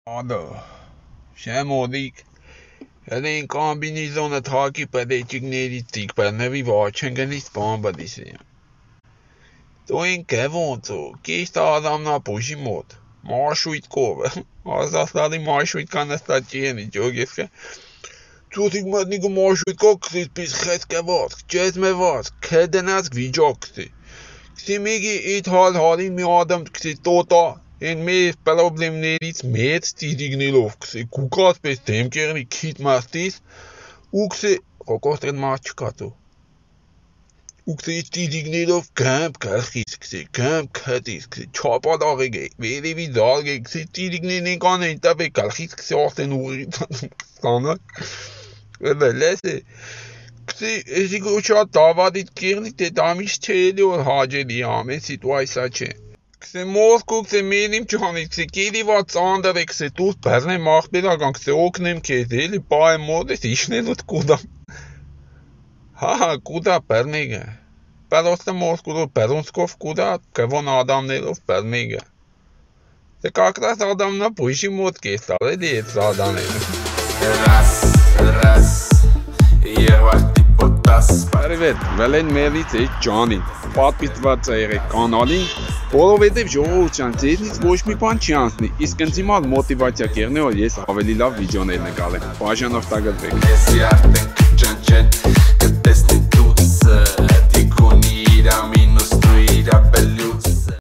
Ադա, շեմոդիկ, հենց կոմբինեզոնը թակի պետեջիկներից տիկպերնևի վաչեն գնից բան բդիսի։ Դու են կևոնցո, կիշտ ադամնա պուշի մոտ, մաշույտ կովը, ազաստալի մաշույտ կանստաճի ենի ջոգեսկը, ծուտիկ մտնիկը մաշույտ կով կսից պիս խեց կևած, ճեզ մեված, կեդենած վիջոքսի, կսի միգի իտ հալի մի ադամ կսի տոտա, են մեզ պրոբլեմներից մեծ տիդիգնելով կսի կուկած պես դեմկերնի քիտ մաստիս ու կսի հոկոստրեն մարդ չկատու ու կսի տիդիգնելով գամպ կրխիս կսի գամպ կհտիս կսի չապատ աղեգ է վերևի դալգ է կսի տիդիգնին են կանեն տապ է կրխիս կսի աղտեն ուղի ստանակ լես է կսի էսի գոչատ դավադիտ կերնի տե դամիշ չէ էլի որ հաջելի ամեն սիտուայսա չէ Կսե մոսկու կսե մենիմ ճանի կսե կերի ված ծանդր է կսե տուս բերնեմ աղբերական կսե օգնեմ քեզ էլի պայ մոդես իշնելուտ կուդամ հա կուդա բերնեգը Պերոստը մոսկու բերոնսկով կուդա կվոն ադամներով բերնեգը Դե կակրաս ադամնա բույշի մոտ կեստալ էլի էտ զադաները Раз, եւ արտիպոտաս Բարևետ, վելեն մերից է ճանին պատպիտված է եղեք կանալին Որովհետև ժողովրդյան ձեզնից ոչ մի բան չի անցնի, իսկ ինձ մոտիվացիա կերնի, որ ես ավելի լավ վիդեոներ նկարեմ։ Բաժանորդագրվեք։